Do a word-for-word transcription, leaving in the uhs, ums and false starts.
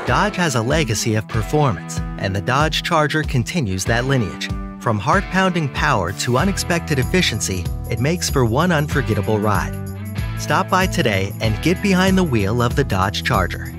Dodge has a legacy of performance, and the Dodge Charger continues that lineage. From heart-pounding power to unexpected efficiency, it makes for one unforgettable ride. Stop by today and get behind the wheel of the Dodge Charger.